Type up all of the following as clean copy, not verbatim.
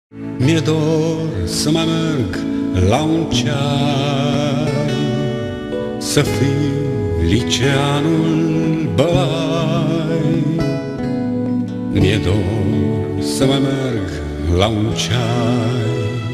Mi-e dor să mai merg la un ceai, să fiu liceanul Bălai. Mi-e dor să mai merg la un ceai.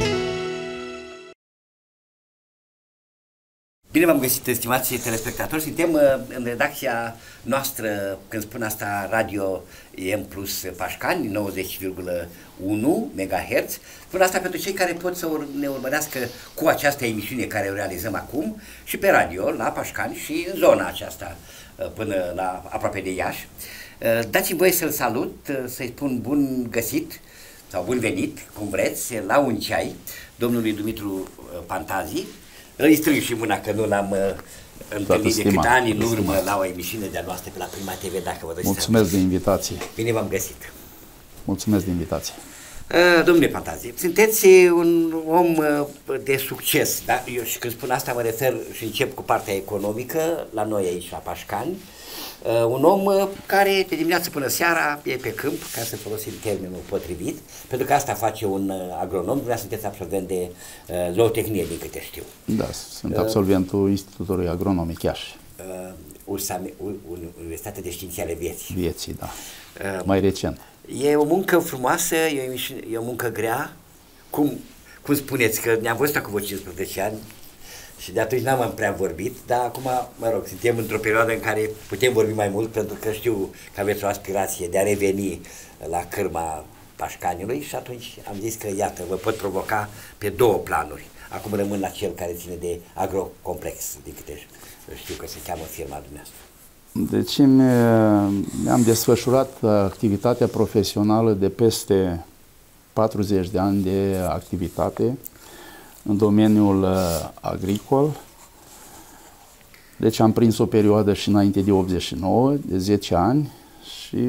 Bine v-am găsit, stimați telespectatori. Suntem în redacția noastră, când spun asta, Radio M Plus Pașcani, 90,1 MHz. Spun asta pentru cei care pot să ne urmărească cu această emisiune care o realizăm acum și pe radio, la Pașcani și în zona aceasta, până la aproape de Iași. Dați-mi voie să-l salut, să-i spun bun găsit sau bun venit, cum vreți, la un ceai, domnului Dumitru Pantazi. Îi strâng și mâna că nu l-am întâlnit decât ani în urmă la o emisiune de-a noastră pe la Prima TV, dacă vă doriți. Mulțumesc de invitație. Bine v-am găsit. Mulțumesc de invitație. Domnule Pantazi, sunteți un om de succes, da? Eu și când spun asta mă refer și încep cu partea economică, la noi aici la Pașcani. Un om care de dimineață până seara e pe câmp, ca să folosim termenul potrivit, pentru că asta face un agronom. Dumneavoastră sunteți absolvent de zootehnie, din câte știu. Da, sunt absolventul Institutului Agronomic Iași. Universitatea de Științe ale Vieții. Vieții, da. Mai recent. E o muncă frumoasă, e o muncă grea. Cum spuneți, că ne-am văzut acum 15 ani, și de atunci n-am prea vorbit, dar acum, mă rog, suntem într-o perioadă în care putem vorbi mai mult, pentru că știu că aveți o aspirație de a reveni la cârma Pașcanului și atunci am zis că, iată, vă pot provoca pe două planuri. Acum rămân la cel care ține de agrocomplex, din câte știu că se cheamă firma dumneavoastră. Deci mi-am desfășurat activitatea profesională de peste 40 de ani de activitate în domeniul agricol. Deci am prins o perioadă și înainte de 89, de 10 ani, și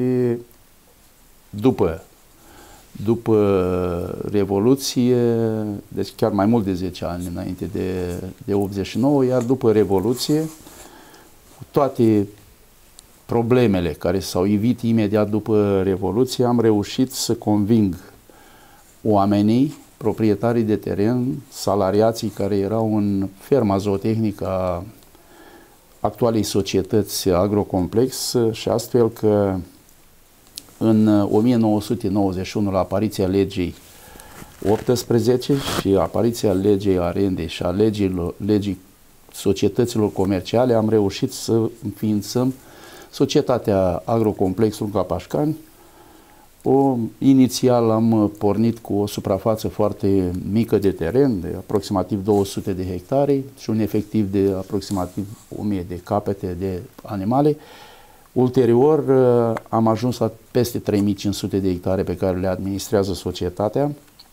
după Revoluție, deci chiar mai mult de 10 ani înainte de 89, iar după Revoluție, cu toate problemele care s-au ivit imediat după Revoluție, am reușit să conving oamenii, proprietarii de teren, salariații care erau în ferma zootehnică a actualei societăți Agrocomplex, și astfel că în 1991, la apariția legii 18 și apariția legii arendei și a legii societăților comerciale, am reușit să înființăm Societatea Agrocomplex Lunga Pașcani. Inițial am pornit cu o suprafață foarte mică de teren, de aproximativ 200 de hectare și un efectiv de aproximativ 1000 de capete de animale. Ulterior am ajuns la peste 3500 de hectare pe care le administrează societatea.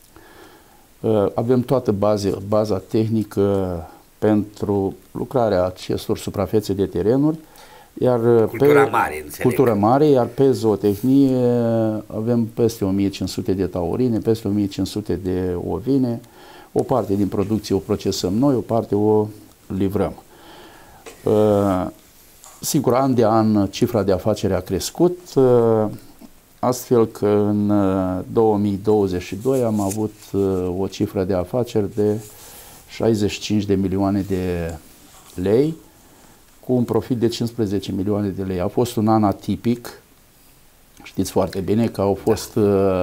Avem toată baza tehnică pentru lucrarea acestor suprafețe de terenuri. Iar cultura mare, iar pe zootehnie avem peste 1500 de taurine, peste 1500 de ovine. O parte din producție o procesăm noi, o parte o livrăm. Sigur, an de an cifra de afaceri a crescut, astfel că în 2022 am avut o cifră de afaceri de 65 de milioane de lei, cu un profit de 15 milioane de lei. A fost un an atipic, știți foarte bine că au fost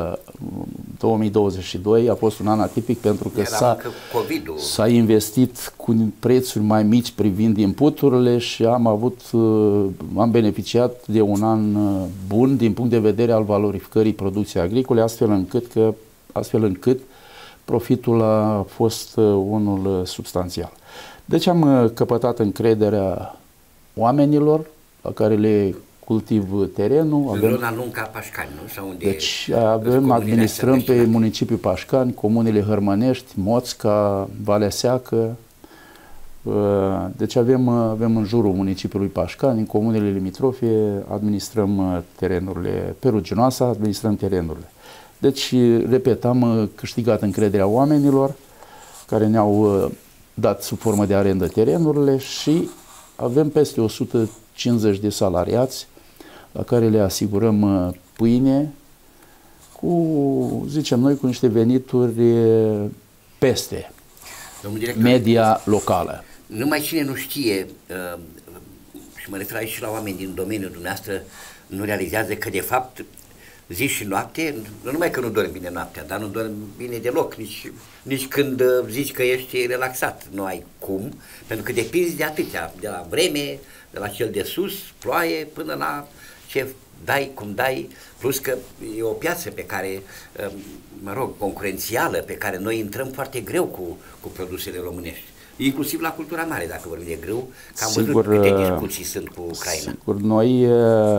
2022 a fost un an atipic pentru că s-a investit cu prețuri mai mici privind inputurile și am beneficiat de un an bun din punct de vedere al valorificării producției agricole, astfel încât profitul a fost unul substanțial. Deci am căpătat încrederea oamenilor la care le cultiv terenul. În zona Lunga Pașcani, nu? Sau unde deci administrăm pe municipiul Pașcani, comunele Hărmănești, Moțca, Valea Seacă. Deci avem în jurul municipiului Pașcani, în comunele limitrofe, administrăm terenurile. Pe Ruginoasa administrăm terenurile. Deci, repet, am câștigat încrederea oamenilor care ne-au dat sub formă de arendă terenurile și avem peste 150 de salariați la care le asigurăm pâine, zicem noi, cu niște venituri peste media locală. Numai cine nu știe, și mă refer aici și la oameni din domeniul dumneavoastră, nu realizează că de fapt zi și noapte, nu numai că nu dormi bine noaptea, dar nu dormi bine deloc, nici când zici că ești relaxat, nu ai cum, pentru că depinzi de atâtea, de la vreme, de la cel de sus, ploaie, până la ce dai, cum dai, plus că e o piață pe care, mă rog, concurențială, pe care noi intrăm foarte greu cu produsele românești. Inclusiv la cultura mare, dacă vorbim de grâu, că am văzut câte discuții sunt cu Ucraina. Sigur, noi,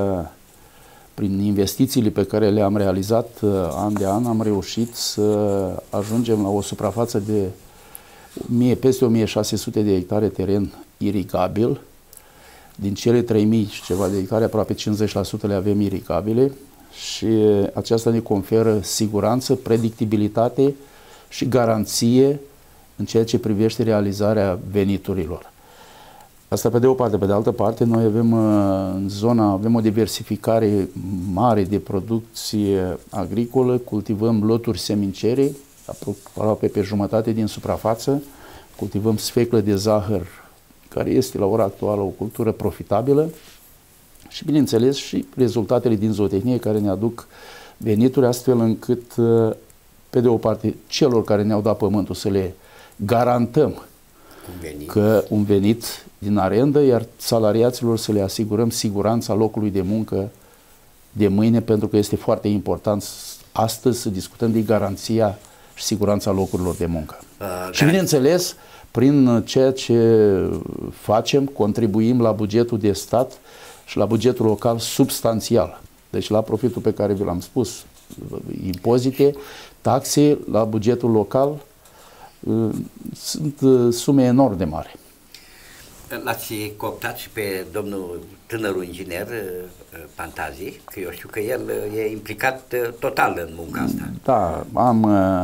prin investițiile pe care le-am realizat an de an, am reușit să ajungem la o suprafață de peste 1600 de hectare teren irigabil. Din cele 3000 și ceva de hectare, aproape 50% le avem irigabile și aceasta ne conferă siguranță, predictibilitate și garanție în ceea ce privește realizarea veniturilor. Asta pe de o parte. Pe de altă parte, noi avem în zona, avem o diversificare mare de producție agricolă, cultivăm loturi semincere, aproape pe jumătate din suprafață, cultivăm sfeclă de zahăr, care este la ora actuală o cultură profitabilă și, bineînțeles, și rezultatele din zootehnie care ne aduc venituri, astfel încât, pe de o parte, celor care ne-au dat pământul să le garantăm că un venit din arendă, iar salariaților să le asigurăm siguranța locului de muncă de mâine, pentru că este foarte important astăzi să discutăm de garanția și siguranța locurilor de muncă. Și, bineînțeles, prin ceea ce facem, contribuim la bugetul de stat și la bugetul local substanțial. Deci la profitul pe care vi l-am spus, impozite, taxe, la bugetul local, sunt sume enorm de mari. L-ați cooptat și pe domnul tânărul inginer Pantazi, că eu știu că el e implicat total în munca asta. Da, am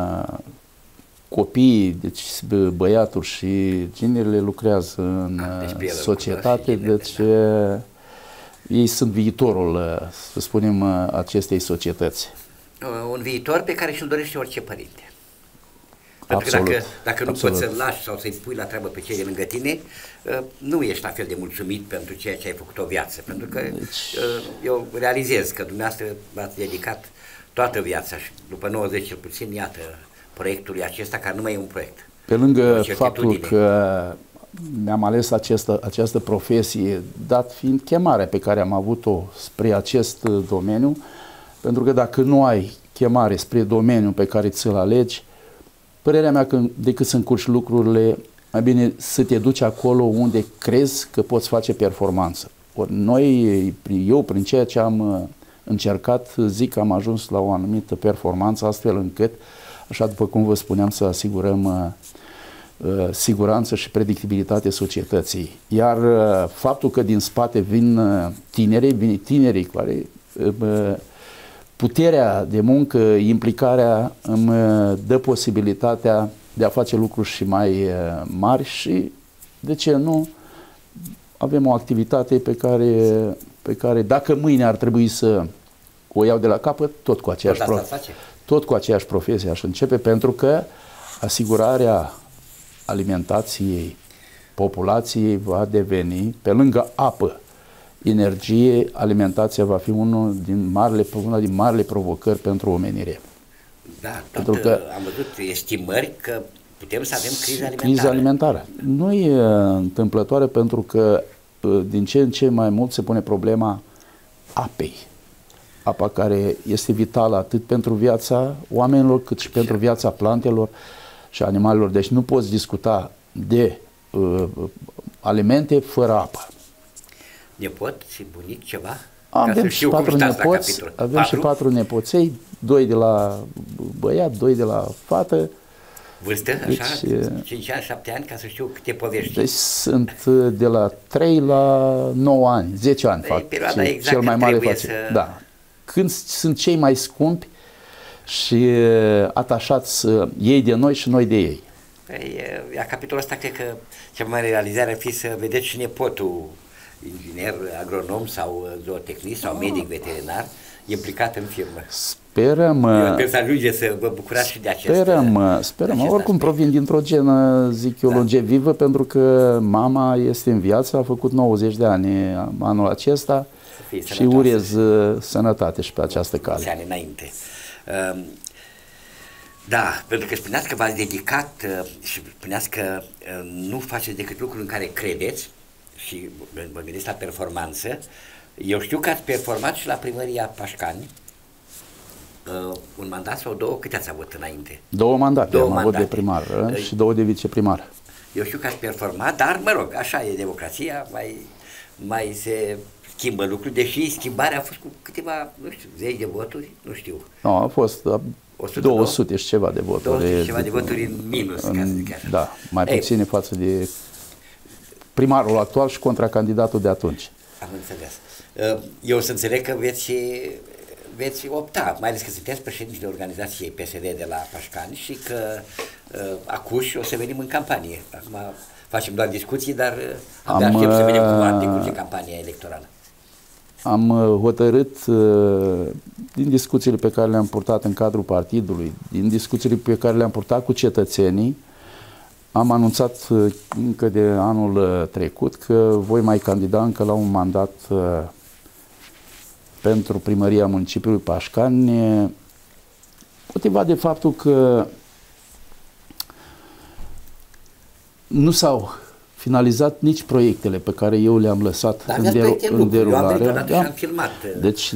copii, deci băiatul și ginerile lucrează în societate, deci ei sunt viitorul, să spunem, acestei societăți. Un viitor pe care și-l dorește orice părinte. Pentru că dacă nu poți să-l lași sau să-i pui la treabă pe cei de lângă tine, nu ești la fel de mulțumit pentru ceea ce ai făcut o viață. Pentru că eu realizez că dumneavoastră v-ați dedicat toată viața și după 90 cel puțin, iată, proiectului acesta, care nu mai e un proiect. Pe lângă faptul că mi-am ales această profesie, dat fiind chemarea pe care am avut-o spre acest domeniu, pentru că dacă nu ai chemare spre domeniul pe care ți-l alegi, părerea mea că decât să încurci lucrurile, mai bine să te duci acolo unde crezi că poți face performanță. Ori eu, prin ceea ce am încercat, zic că am ajuns la o anumită performanță, astfel încât, așa după cum vă spuneam, să asigurăm siguranță și predictibilitate societății. Iar faptul că din spate vin tinerii care puterea de muncă, implicarea îmi dă posibilitatea de a face lucruri și mai mari și, de ce nu, avem o activitate pe care dacă mâine ar trebui să o iau de la capăt, tot cu aceeași profesie aș începe, pentru că asigurarea alimentației populației va deveni, pe lângă apă, energie, alimentația va fi una din marile provocări pentru omenire. Da, pentru că am văzut estimări că putem să avem criza alimentară. Nu e întâmplătoare, pentru că din ce în ce mai mult se pune problema apei. Apa care este vitală atât pentru viața oamenilor, cât și pentru viața plantelor și animalelor. Deci nu poți discuta de alimente fără apă. Nepot și bunic ceva? Avem și 4 nepoți, avem și 4 nepoței, 2 de la băiat, 2 de la fată. Vârstă, așa? 5 ani, 7 ani, ca să știu câte povești. Deci sunt de la 3 la 9 ani, 10 ani fac. Perioada exact cel mai mare face. Să... Da. Când sunt cei mai scumpi și atașați ei de noi și noi de ei. Păi, la capitolul ăsta cred că cea mai mare realizare ar fi să vedeți și nepotul inginer, agronom sau zootecnist sau medic veterinar. implicat în firmă. Sperăm. Eu sper să ajungeți să vă bucurați și de acest. Sperăm. Oricum provin dintr-o genă, zic eu, longevivă, pentru că mama este în viață, a făcut 90 de ani anul acesta și urez sănătate și pe această cale. Ani înainte. Da, pentru că spuneați că v-ați dedicat și spuneați că nu faceți decât lucruri în care credeți și vă gândiți la performanță. Eu știu că ați performat și la primăria Pașcani, un mandat sau două, câte ați avut înainte? Două mandate, am avut de primar și două de viceprimar. Eu știu că ați performat, dar mă rog, așa e democrația, mai se schimbă lucruri, deși schimbarea a fost cu câteva, nu știu, 10 de voturi, nu știu. Nu, a fost 200 și ceva de voturi. 200 și ceva de voturi în minus, ca să zic așa. Da, mai puține față de primarul actual și contracandidatul de atunci. Am înțeles. Eu să înțeleg că veți opta, mai ales că sunteți președintele organizației PSD de la Pașcani și că acuși o să venim în campanie. Acum facem doar discuții, dar abia aștept să vedem cum va decurge campania electorală. Am hotărât, din discuțiile pe care le-am purtat în cadrul partidului, din discuțiile pe care le-am purtat cu cetățenii, am anunțat încă de anul trecut că voi mai candida încă la un mandat pentru primăria municipiului Pașcani, motivat de faptul că nu s-au finalizat nici proiectele pe care eu le-am lăsat în derulare. Da? Filmat, deci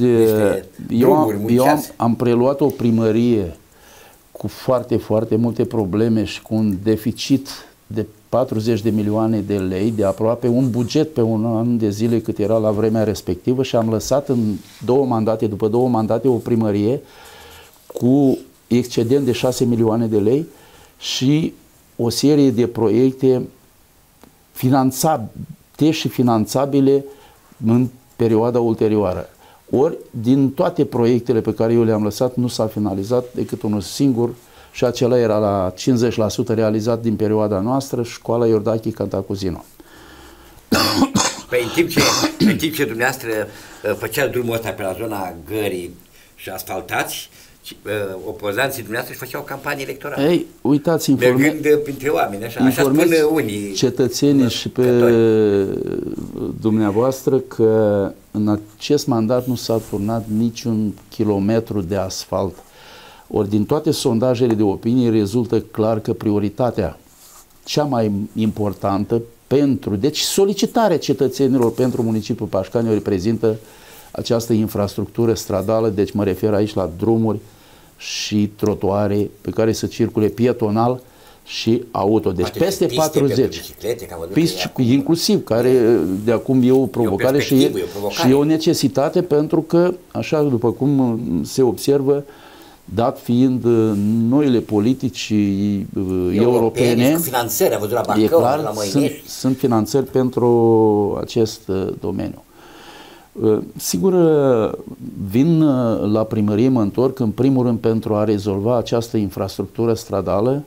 am preluat o primărie cu foarte, foarte multe probleme și cu un deficit de 40 de milioane de lei, de aproape un buget pe un an de zile cât era la vremea respectivă, și am lăsat în după două mandate, o primărie cu excedent de 6 milioane de lei și o serie de proiecte finanțate și finanțabile în perioada ulterioară. Ori, din toate proiectele pe care eu le-am lăsat, nu s-a finalizat decât unul singur, și acela era la 50% realizat din perioada noastră, școala Iordache Cantacuzino. Păi în timp ce dumneavoastră făceați drumul ăsta pe la zona Gării și asfaltați, opozanții dumneavoastră își făceau campanie electorală. Ei, uitați, mergând printre oameni, așa spun unii cetățenii și pe dumneavoastră că în acest mandat nu s-a turnat niciun kilometru de asfalt. Ori din toate sondajele de opinie rezultă clar că prioritatea cea mai importantă deci solicitarea cetățenilor pentru municipiul Pașcani o reprezintă această infrastructură stradală, deci mă refer aici la drumuri și trotuare pe care să circule pietonal și auto. Deci peste 40 piste, inclusiv, care de acum e o provocare și e o necesitate, pentru că, așa după cum se observă, dat fiind noile politici europene, finanțări, am văzut la Bacău, e clar, la Măinești. Sunt finanțări pentru acest domeniu. Sigur, vin la primărie, mă întorc în primul rând pentru a rezolva această infrastructură stradală,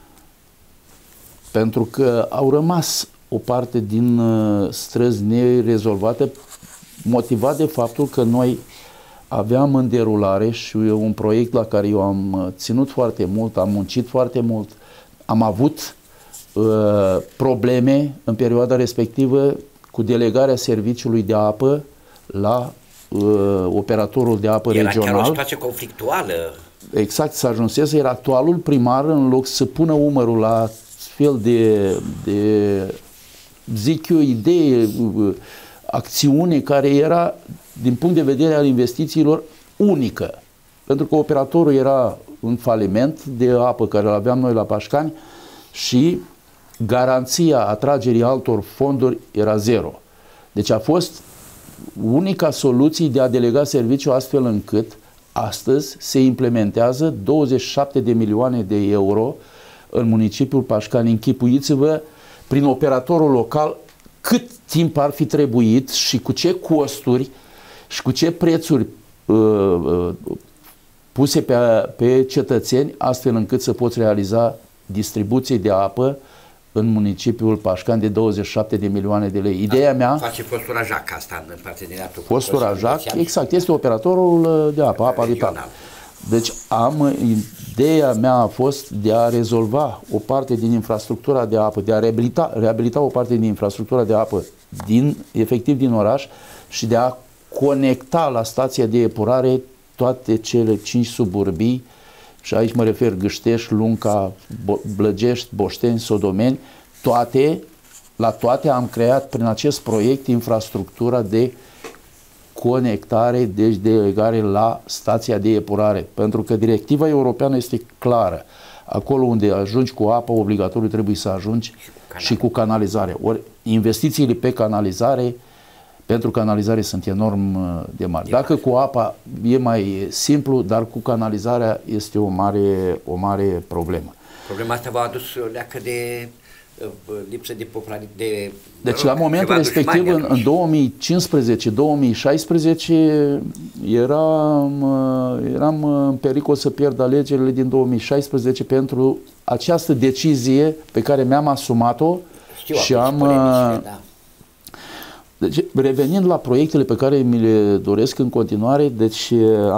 pentru că au rămas o parte din străzi nerezolvate, motivat de faptul că noi aveam în derulare și un proiect la care eu am ținut foarte mult, am muncit foarte mult, am avut probleme în perioada respectivă cu delegarea serviciului de apă la operatorul de apă regional. Era chiar o situație conflictuală. Exact, s-a ajunsese, iar actualul primar, în loc să pună umărul la fel de zic eu, idee, acțiune care era, din punct de vedere al investițiilor, unică. Pentru că operatorul era în faliment de apă care îl aveam noi la Pașcani și garanția atragerii altor fonduri era zero. Deci a fost unica soluție de a delega serviciul, astfel încât astăzi se implementează 27 de milioane de euro în municipiul Pașcani. Închipuiți-vă, prin operatorul local, cât timp ar fi trebuit și cu ce costuri și cu ce prețuri puse pe cetățeni, astfel încât să poți realiza distribuție de apă în municipiul Pașcani de 27 de milioane de lei. Ideea mea... Face Fostura Jac asta în parteneriatul cu Fostura Jac, exact, este operatorul de apă, apa vitală. Deci ideea mea a fost de a rezolva o parte din infrastructura de apă, de a reabilita o parte din infrastructura de apă efectiv din oraș și de a conecta la stația de epurare toate cele 5 suburbii, și aici mă refer Gâștești, Lunca, Blăgești, Boșteni, Sodomeni, la toate am creat prin acest proiect infrastructura de conectare, deci de legare la stația de epurare. Pentru că directiva europeană este clară. Acolo unde ajungi cu apă, obligatoriu trebuie să ajungi și cu canalizare. Ori investițiile pe canalizare, pentru canalizare sunt enorm de mari. Dacă cu apa e mai simplu, dar cu canalizarea este o mare problemă. Problema asta v-a adus o leacă de lipsă de popularitate. Deci la momentul respectiv, în 2015-2016, eram în pericol să pierd alegerile din 2016 pentru această decizie pe care mi-am asumat-o și Deci, revenind la proiectele pe care mi le doresc în continuare, deci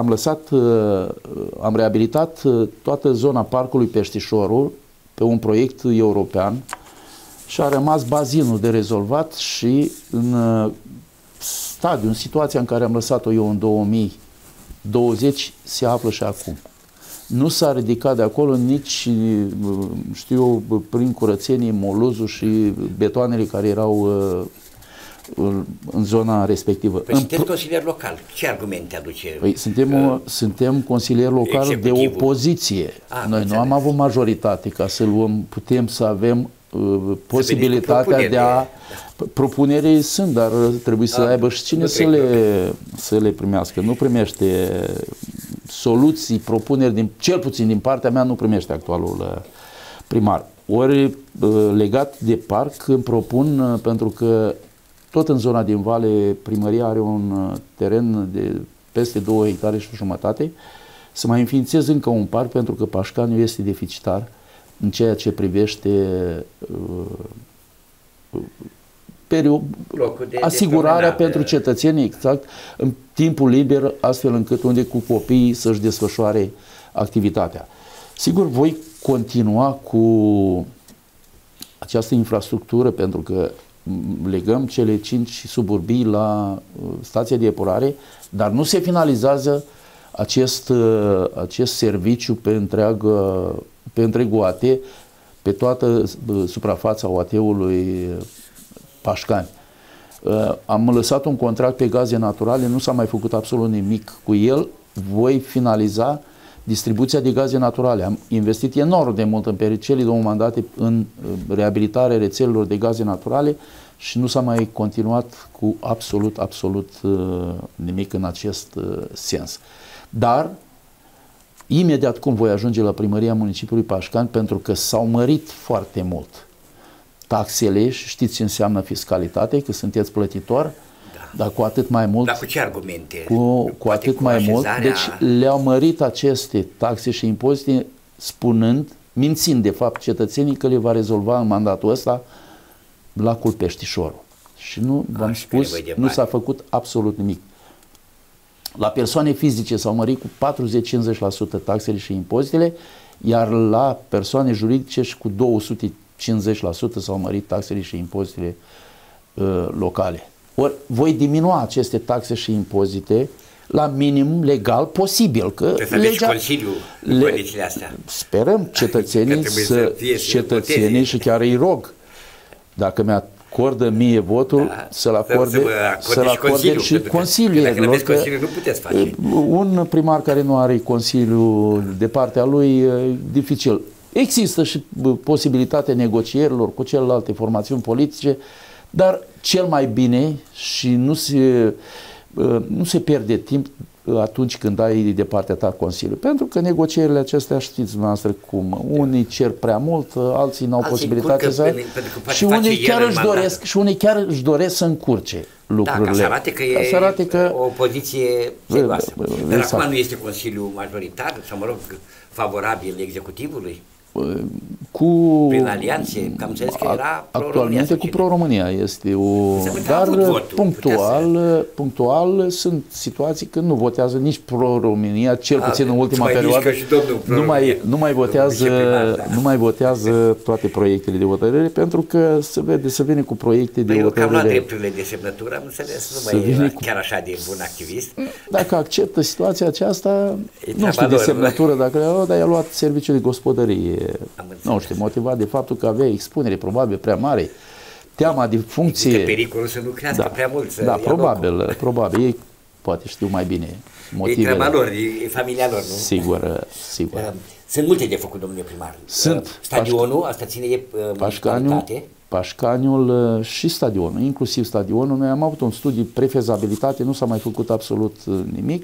am reabilitat toată zona Parcului Peștișorul pe un proiect european și a rămas bazinul de rezolvat și în situația în care am lăsat-o eu în 2020 se află și acum. Nu s-a ridicat de acolo nici, știu eu, prin curățenie, moluzul și betoanele care erau în zona respectivă. Păi sunteți consilier local. Ce argumente aduce? Păi suntem consilier local de opoziție. Noi nu am avut majoritate ca să luăm, putem să avem posibilitatea de a... Propuneri sunt, dar trebuie să aibă și cine să le primească. Nu primește soluții, propuneri, cel puțin din partea mea, nu primește actualul primar. Ori legat de parc îmi propun, pentru că tot în zona din Vale, primăria are un teren de peste 2 hectare și jumătate, să mai înființez încă un parc, pentru că Pașcaniu este deficitar în ceea ce privește asigurarea pentru cetățenii, exact, în timpul liber, astfel încât unde cu copiii să-și desfășoare activitatea. Sigur, voi continua cu această infrastructură, pentru că legăm cele 5 suburbii la stația de epurare, dar nu se finalizează acest serviciu pe întregul AT, pe toată suprafața OAT-ului Pașcani. Am lăsat un contract pe gaze naturale, nu s-a mai făcut absolut nimic cu el. Voi finaliza distribuția de gaze naturale. Am investit enorm de mult în cele 2 mandate în reabilitarea rețelelor de gaze naturale și nu s-a mai continuat cu absolut nimic în acest sens. Dar imediat cum voi ajunge la primăria municipiului Pașcani, pentru că s-au mărit foarte mult taxele și știți ce înseamnă fiscalitate, că sunteți plătitor, dar cu atât mai mult... Dar cu ce argumente? Cu atât mai mult. Deci le-au mărit aceste taxe și impozite mințind de fapt cetățenii că le va rezolva în mandatul ăsta lacul Peștișorul. Și nu, v-am spus, nu s-a făcut absolut nimic. La persoane fizice s-au mărit cu 40-50% taxele și impozitele, iar la persoane juridice și cu 250% s-au mărit taxele și impozitele locale. Ori voi diminua aceste taxe și impozite la minim legal posibil. Că legea, Consiliul în condițiile astea. Sperăm cetățenii și chiar îi rog, dacă mi-acordă mie votul, să-l acorde și Consiliul. Dacă nu aveți Consiliul, nu puteți face. Un primar care nu are Consiliul de partea lui, dificil. Există și posibilitatea negocierilor cu celelalte formațiuni politice, dar cel mai bine și nu se pierde timp atunci când ai de partea ta Consiliul. Pentru că negocierile acestea știți dumneavoastră cum. Unii cer prea mult, alții n-au posibilitatea să... Și unii chiar își doresc să încurce lucrurile. Da, ca să arate că o poziție serioasă. Dar acum nu este Consiliul majoritar, sau mă rog, favorabil executivului? Prin alianțe, că am înțeles că era actualmente cu Pro-România este dar punctual sunt situații când nu votează nici Pro-România, cel puțin în ultima perioadă, nu mai votează toate proiectele de hotărâre, pentru că se vine cu proiecte de hotărâre. Eu cam la drepturile de semnătură, am înțeles, nu mai e chiar așa de bun activist. Dacă acceptă situația aceasta, nu știu de semnătură dacă le-a luat, dar i-a luat serviciul de gospodărie. Nu știu, motivat de faptul că avea expunere probabil prea mare, teama de funcție. Există pericolul să nu crească prea mult. Da, probabil. Ei poate știu mai bine motivele. E treaba lor, e familia lor, nu? Sigur. Sunt multe de făcut, domnule primar. Sunt. Stadionul, asta ține de municipalitate. Pașcaniul și stadionul, inclusiv stadionul. Noi am avut un studiu prefezabilitate, nu s-a mai făcut absolut nimic.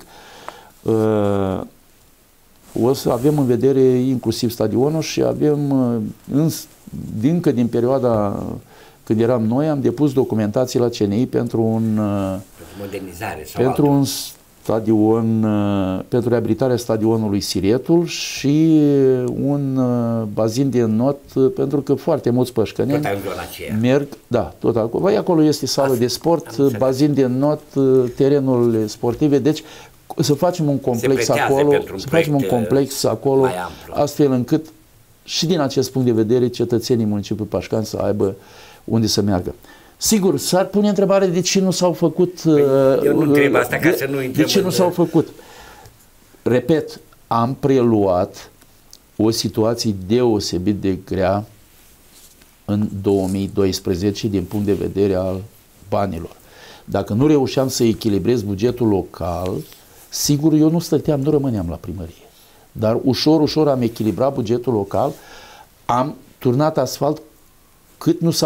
O să avem în vedere inclusiv stadionul și avem, încă din perioada când eram noi, am depus documentații la CNI pentru modernizare sau pentru un stadion, pentru reabilitarea stadionului Siretul și un bazin de not, pentru că foarte mulți pășcăneni merg, tot acolo. Acolo este sală de sport, bazin de not, terenul sportive, deci să facem un complex acolo, astfel încât și din acest punct de vedere cetățenii municipiului Pașcani să aibă unde să meargă. Sigur, s-ar pune întrebare de ce nu s-au făcut. Eu nu întreb asta ca să nu intrăm. De ce nu s-au făcut? Repet, am preluat o situație deosebit de grea în 2012 din punct de vedere al banilor. Dacă nu reușeam să echilibrez bugetul local, sigur, eu nu rămâneam la primărie. Dar ușor am echilibrat bugetul local, am turnat asfalt cât nu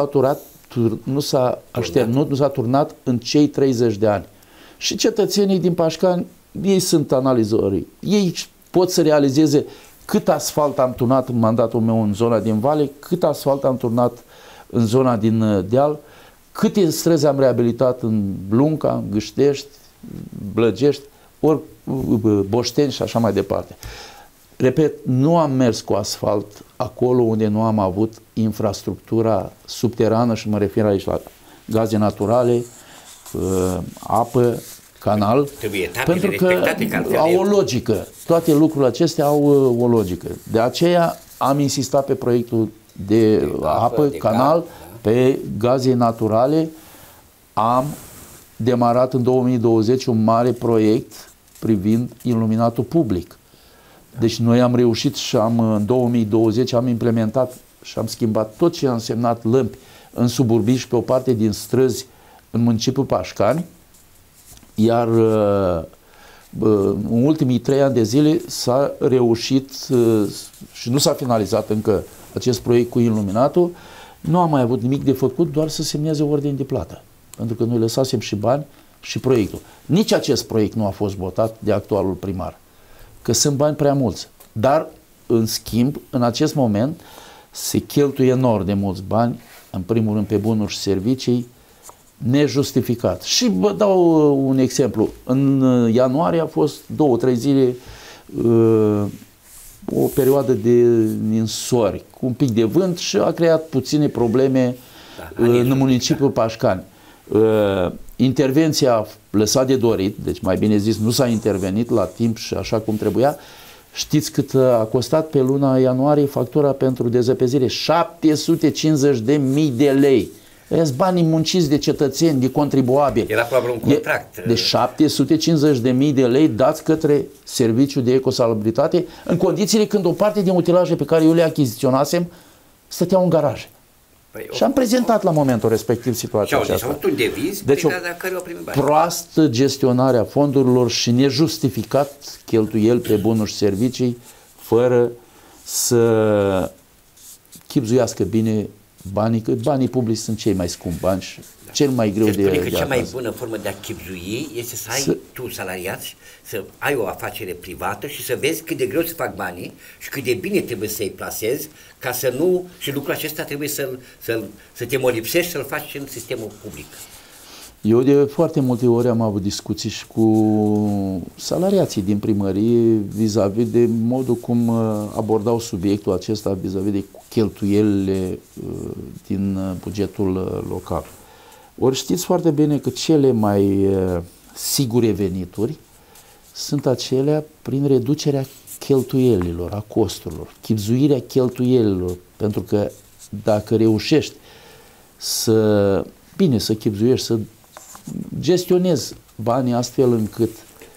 s-a turnat în cei 30 de ani. Și cetățenii din Pașcani, ei sunt analizori. Ei pot să realizeze cât asfalt am turnat în mandatul meu în zona din Vale, cât asfalt am turnat în zona din deal, câte străzi am reabilitat în Blunca, în Gâștești, Blăgești, ori Boșteni și așa mai departe. Repet, nu am mers cu asfalt acolo unde nu am avut infrastructura subterană și mă refer aici la gaze naturale, apă, canal, pentru că au o logică. Toate lucrurile acestea au o logică. De aceea am insistat pe proiectul de apă, canal, pe gaze naturale. Am demarat în 2020 un mare proiect privind iluminatul public. Deci noi am reușit și în 2020 am implementat și am schimbat tot ce a însemnat lămpi în suburbii și pe o parte din străzi în municipiul Pașcani, iar în ultimii 3 ani de zile s-a reușit și nu s-a finalizat încă acest proiect cu iluminatul, nu am mai avut nimic de făcut, doar să semneze ordine de plată, pentru că noi lăsasem și bani și proiectul. Nici acest proiect nu a fost votat de actualul primar, că sunt bani prea mulți. Dar, în schimb, în acest moment se cheltuie enorm de mulți bani, în primul rând pe bunuri și servicii, nejustificat. Și vă dau un exemplu. În ianuarie a fost 2-3 zile o perioadă de ninsori, cu un pic de vânt și a creat puține probleme în municipiul Pașcani. Intervenția a lăsat de dorit, deci mai bine zis nu s-a intervenit la timp și așa cum trebuia. Știți cât a costat pe luna ianuarie factura pentru dezăpezire? 750.000 de lei. Sunt banii munciți de cetățeni, de contribuabili. Era probabil un contract. De 750.000 de lei dați către serviciul de ecosalubritate în condițiile când o parte din utilaje pe care eu le achiziționasem stăteau în garaje. Și am prezentat la momentul respectiv situația aceasta. Deci o proastă gestionare a fondurilor și nejustificat cheltuieli pe bunuri și servicii fără să chibzuiască bine banii, că banii publici sunt cei mai scumpi bani și cel mai greu de cea mai bună formă de a chibzui este să ai tu salariați, să ai o afacere privată și să vezi cât de greu să fac banii și cât de bine trebuie să-i plasezi ca să nu, și lucrul acesta trebuie să te molipsești, să-l faci în sistemul public. Eu de foarte multe ori am avut discuții și cu salariații din primărie vis-a-vis de modul cum abordau subiectul acesta vis-a-vis de cheltuielile din bugetul local. Ori știți foarte bine că cele mai sigure venituri sunt acelea prin reducerea cheltuielilor, a costurilor, chibzuirea cheltuielilor, pentru că dacă reușești să chibzuiești, să gestionezi banii astfel încât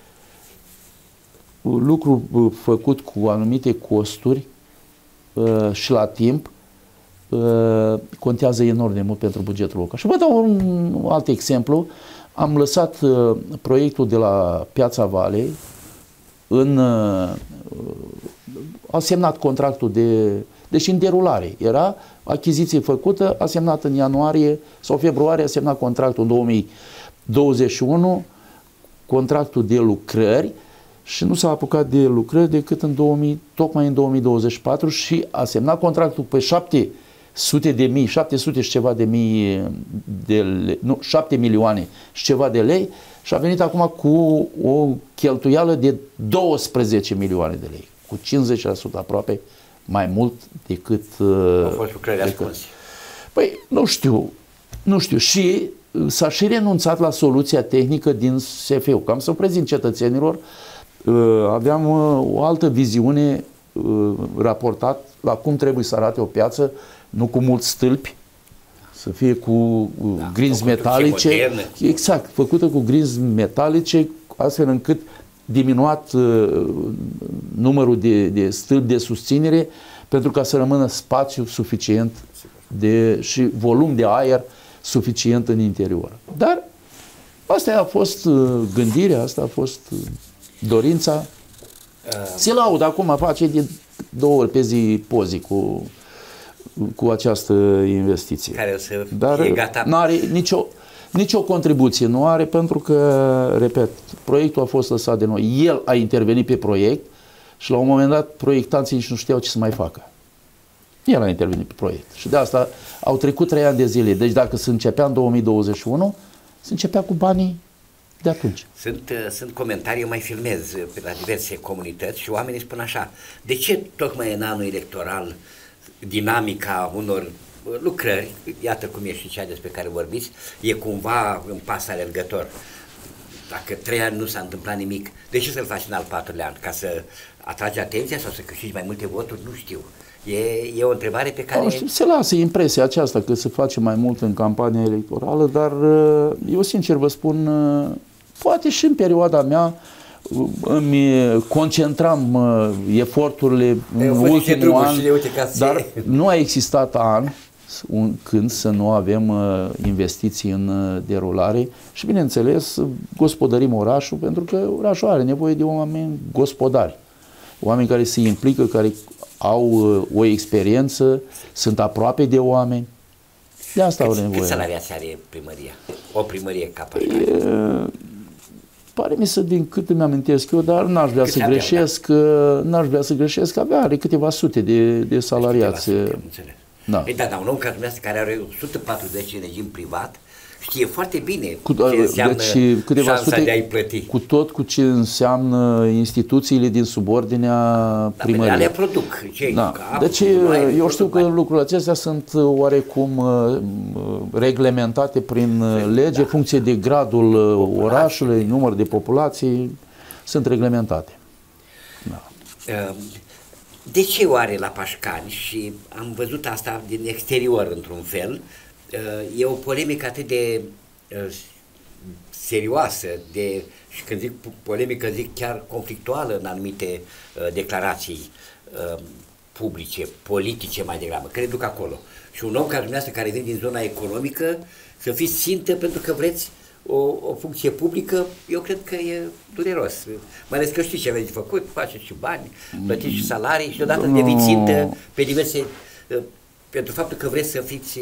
lucru făcut cu anumite costuri și la timp contează enorm de mult pentru bugetul local. Și vă dau un alt exemplu. Am lăsat proiectul de la Piața Valei a semnat contractul deși în derulare. Era achiziție făcută, a semnat în ianuarie sau februarie, a semnat contractul în 2021, contractul de lucrări și nu s-a apucat de lucrări decât tocmai în 2024 și a semnat contractul pe 700 și ceva de mii de lei, nu, 7 milioane și ceva de lei și a venit acum cu o cheltuială de 12 milioane de lei, cu 50% aproape mai mult decât... Au fost lucrări ascunse. Păi, nu știu. Și s-a și renunțat la soluția tehnică din SF-ul. Cam să prezint cetățenilor, aveam o altă viziune raportat la cum trebuie să arate o piață, nu cu mulți stâlpi, să fie cu grinzi metalice, exact, făcută cu grinzi metalice, astfel încât diminuat numărul de stâlpi de susținere pentru ca să rămână spațiu suficient și volum de aer suficient în interior. Dar asta a fost gândirea, asta a fost dorința. Se laudă acum, face de 2 ori pe zi pozi cu această investiție. Care o să Dar fie gata. nu are nicio contribuție, nu are, pentru că, repet, proiectul a fost lăsat de noi. El a intervenit pe proiect și la un moment dat proiectanții nici nu știau ce să mai facă. El a intervenit pe proiect și de asta au trecut 3 ani de zile. Deci dacă se începea în 2021, se începea cu banii de atunci. Sunt comentarii, eu mai filmez pe la diverse comunități și oamenii spun așa: de ce tocmai în anul electoral dinamica unor lucrări, iată cum e și cea despre care vorbiți, e cumva în pas alergător? Dacă 3 ani nu s-a întâmplat nimic, de ce să-l faci în al 4-lea an? Ca să atragi atenția sau să câștigi mai multe voturi? Nu știu. E o întrebare pe care... Se lasă impresia aceasta că se face mai mult în campania electorală, dar eu sincer vă spun, poate și în perioada mea îmi concentram eforturile în ultimul an, dar nu a existat an când să nu avem investiții în derulare și, bineînțeles, gospodărim orașul, pentru că orașul are nevoie de oameni gospodari, oameni care se implică, care au o experiență, sunt aproape de oameni. De asta au nevoie. Cât salariați are primăria? O primărie ca Pașcani? Pare mi să, din cât îmi amintesc eu, dar n-aș vrea să greșesc, n-aș vrea să greșesc, avea câteva sute de salariați. Da. Păi da, un om ca dumneavoastră care are 140 în regim privat știe foarte bine ce înseamnă șansa de a-i plăti. Cu tot cu ce înseamnă instituțiile din subordinea primăriei. Alea produc. Deci eu știu că lucrurile acestea sunt oarecum reglementate prin lege, în funcție de gradul orașului, număr de populații, sunt reglementate. Da. De ce oare la Pașcani, și am văzut asta din exterior într-un fel, e o polemică atât de serioasă, și când zic polemică, zic chiar conflictuală în anumite declarații publice, politice mai degrabă, care duc acolo. Și un om ca dumneavoastră care vine din zona economică, să fiți țintă pentru că vreți o funcție publică, eu cred că e dureros. Mai ales că știți ce aveți de făcut, faceți și bani, plătiți și salarii și deodată deveniți țintă pe diverse... pentru faptul că vreți să fiți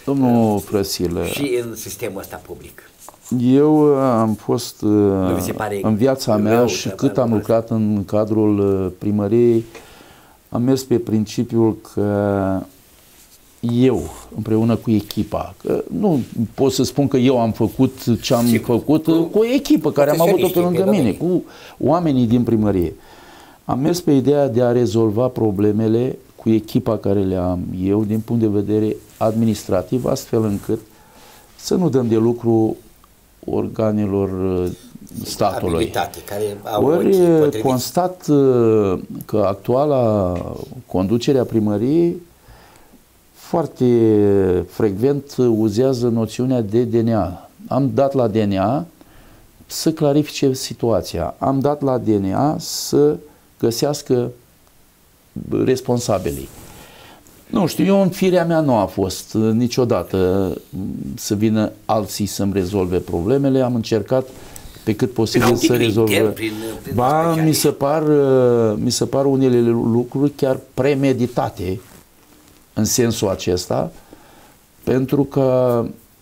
și în sistemul ăsta public. Eu am fost în viața mea și cât am lucrat în cadrul primăriei, am mers pe principiul că eu, împreună cu echipa, că nu pot să spun că eu am făcut ce am făcut, cu o echipă care am avut-o pe lângă mine, cu oamenii din primărie. Am mers pe ideea de a rezolva problemele cu echipa care le am eu din punct de vedere administrativ, astfel încât să nu dăm de lucru organelor statului. Ori constat că actuala conducere a primăriei foarte frecvent uzează noțiunea de DNA. Am dat la DNA să clarifice situația. Am dat la DNA să găsească responsabilii. Nu știu, eu în firea mea nu a fost niciodată să vină alții să-mi rezolve problemele. Am încercat pe cât posibil să rezolvă. Ba, mi se par unele lucruri chiar premeditate în sensul acesta, pentru că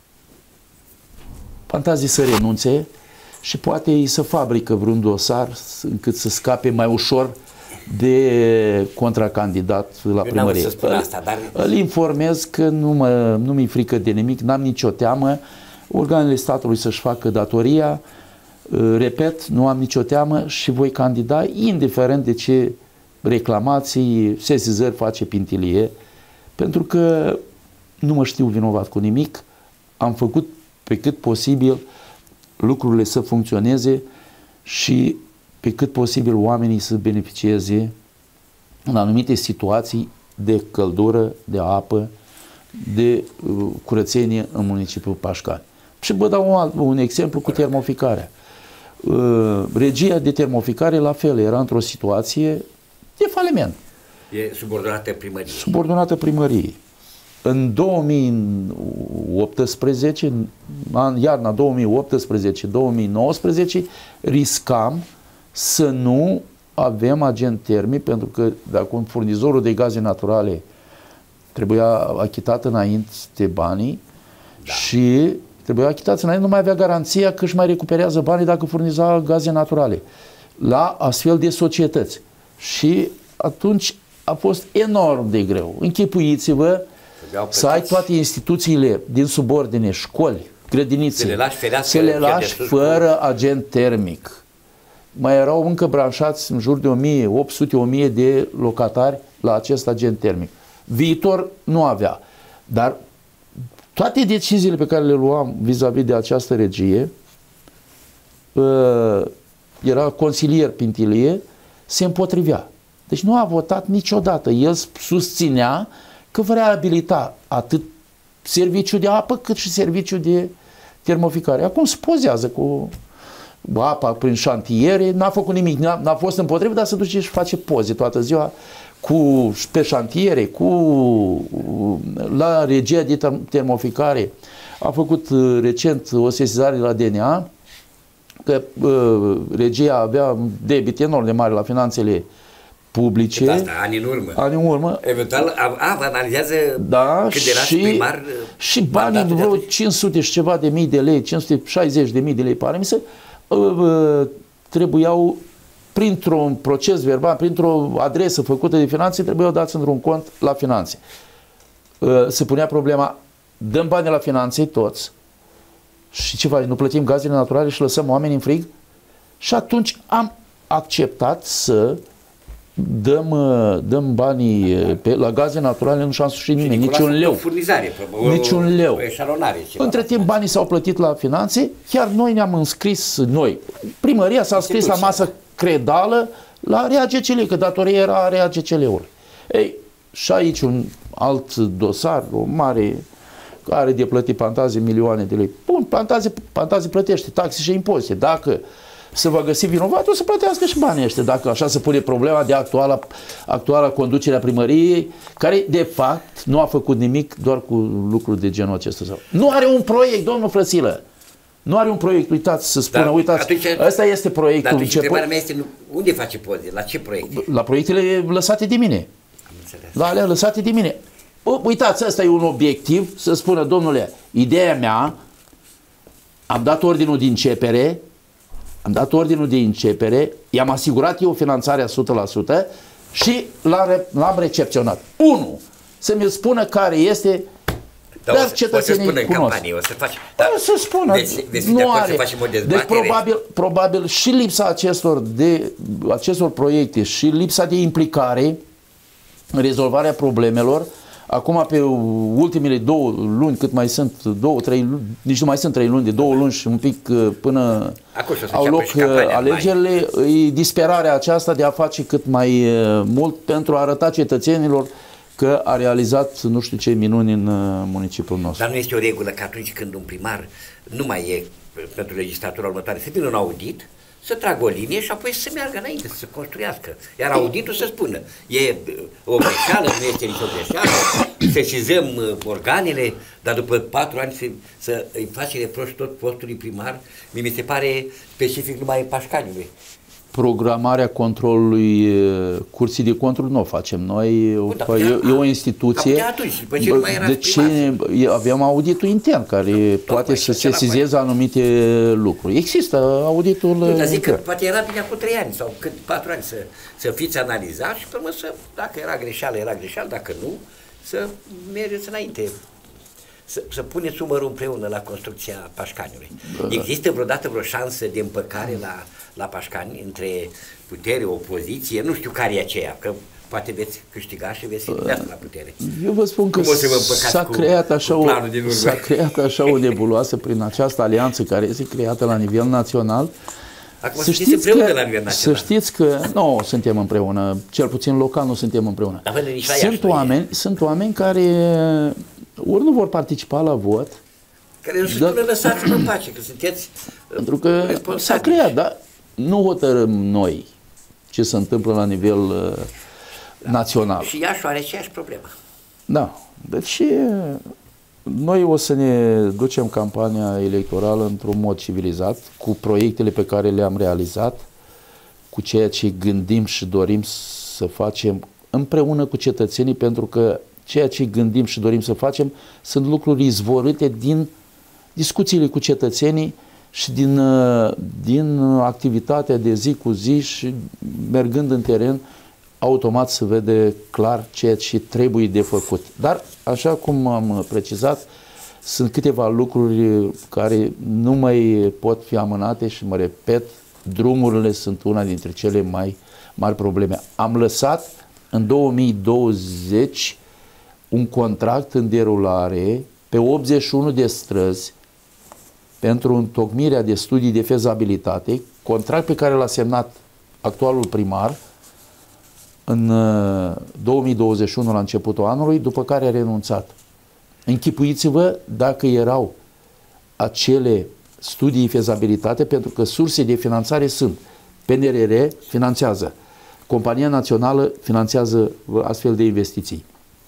fantazii să renunțe și poate îi să fabrică vreun dosar încât să scape mai ușor de contracandidat la primărie. Îl informez că nu mi-e frică de nimic, n-am nicio teamă, organele statului să-și facă datoria, repet, nu am nicio teamă și voi candida indiferent de ce reclamații, sesizări face Pintilie, pentru că nu mă știu vinovat cu nimic, am făcut pe cât posibil lucrurile să funcționeze și pe cât posibil oamenii să beneficieze în anumite situații de căldură, de apă, de curățenie în municipiul Pașcani. Și vă dau un exemplu cu termoficarea. Regia de termoficare la fel era într-o situație de faliment. E subordonată primăriei. Subordonată primăriei. În 2018, în iarna 2018-2019, riscam să nu avem agent termic, pentru că dacă furnizorul de gaze naturale trebuia achitat înainte banii și trebuia achitat înainte, nu mai avea garanția că își mai recuperează banii dacă furniza gaze naturale la astfel de societăți. Și atunci a fost enorm de greu. Închipuiți-vă să ai toate instituțiile din subordine, școli, grădinițe, să le lași fără agent termic. Mai erau încă branșați în jur de 1800-1000 de locatari la acest agent termic. Viitor nu avea. Dar toate deciziile pe care le luam vis-a-vis de această regie, era consilier Pintilie, se împotrivea. Deci nu a votat niciodată. El susținea că vrea abilita atât serviciul de apă cât și serviciul de termoficare. Acum se pozează cu apa prin șantiere, n-a făcut nimic, n-a fost împotrivă, dar se duce și face poze toată ziua pe șantiere, la regia de termoficare. A făcut recent o sesizare la DNA că regia avea un debit enorm de mare la finanțele publice. Asta, ani în urmă. Ani în urmă. Eventual, vă analizează când erați primar. Și banii, vreo 500 și ceva de mii de lei, 560 de mii de lei, pare mi se, trebuiau, printr-un proces verbal, printr-o adresă făcută de finanțe, trebuiau dați într-un cont la finanțe. Se punea problema, dăm bani la finanțe toți și ce faci, nu plătim gazele naturale și lăsăm oamenii în frig? Și atunci am acceptat să dăm banii la gaze naturale, nu și-a însușit nimeni, niciun leu. Niciun leu. Între timp banii s-au plătit la finanțe, chiar noi ne-am înscris, primăria s-a scris la masă credală la REAGCL, că datoria era REAGCL-ului. Ei, și aici un alt dosar, o mare, care de plătit Pantazi milioane de lei. Bun, Pantazi plătește taxe și impozite. Dacă se va găsi vinovat, o să plătească și banii ăștia, dacă așa se pune problema de actuala conducere a primăriei, care de fapt nu a făcut nimic, doar cu lucruri de genul acesta. Nu are un proiect, domnul Frăsilă. Nu are un proiect, uitați, să spună, uitați, ăsta este proiectul. Dar întrebarea mea este, unde face poze? La ce proiecte? La proiectele lăsate de mine. La alea lăsate de mine. Uitați, ăsta e un obiectiv, să spună, domnule, ideea mea, am dat ordinul de începere, i-am asigurat eu finanțarea 100% și l-am recepționat. 1. să-mi spună care este, dar cetățenii cunosc. În campanie, o să faci. O să spună, nu are. Deci probabil și lipsa acestor proiecte și lipsa de implicare în rezolvarea problemelor. Acum, pe ultimele 2 luni, cât mai sunt, 2-3 luni, nici nu mai sunt 3 luni, de 2 luni și un pic până au loc alegerile, e disperarea aceasta de a face cât mai mult pentru a arăta cetățenilor că a realizat nu știu ce minuni în municipiul nostru. Dar nu este o regulă că atunci când un primar nu mai e pentru legislatura următoare, să vină un audit, să tragă o linie și apoi să meargă înainte, să se construiască. Iar auditul să spună, e o greșeală, nu este nicio greșeală, sesizăm organele, dar după 4 ani să îi face reproș tot postului primar, mi se pare specific numai în Pașcaniului. Programarea controlului curții de control nu o facem noi, e o instituție. De ce avem auditul intern care poate să sesizeze anumite lucruri. Există auditul. Dar zic că poate era bine acum 3 ani sau 4 ani să fiți analizat și pe urmă dacă era greșeală, dacă nu, să mergeți înainte. Să puneți umărul împreună la construcția Pașcaniului. Există vreodată vreo șansă de împăcare la Pașcani între putere, opoziție? Nu știu care e aceea, că poate veți câștiga și veți fi la putere. Eu vă spun că s-a creat așa o nebuloasă prin această alianță care este creată la nivel național. Acum sunteți împreună la nivel național. Să știți că nu suntem împreună, cel puțin local nu suntem împreună. Sunt oameni care ori nu vor participa la vot, care nu se spune lăsați-mă în pace, că sunteți pentru că s-a creat, dar nu hotărâm noi ce se întâmplă la nivel național. Și Iașu are aceeași problemă. Da, deci noi o să ne ducem campania electorală într-un mod civilizat, cu proiectele pe care le-am realizat, cu ceea ce gândim și dorim să facem împreună cu cetățenii, pentru că ceea ce gândim și dorim să facem sunt lucruri izvorâte din discuțiile cu cetățenii și din activitatea de zi cu zi și mergând în teren, automat se vede clar ceea ce trebuie de făcut. Dar, așa cum am precizat, sunt câteva lucruri care nu mai pot fi amânate și, mă repet, drumurile sunt una dintre cele mai mari probleme. Am lăsat în 2020 un contract în derulare pe 81 de străzi pentru întocmirea de studii de fezabilitate, contract pe care l-a semnat actualul primar în 2021 la începutul anului, după care a renunțat. Închipuiți-vă dacă erau acele studii de fezabilitate, pentru că surse de finanțare sunt PNRR finanțează, Compania Națională finanțează astfel de investiții,